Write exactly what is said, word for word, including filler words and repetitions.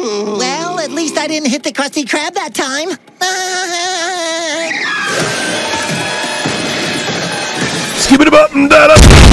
Well, at least I didn't hit the Krusty Krab that time. Skibidi button, dada.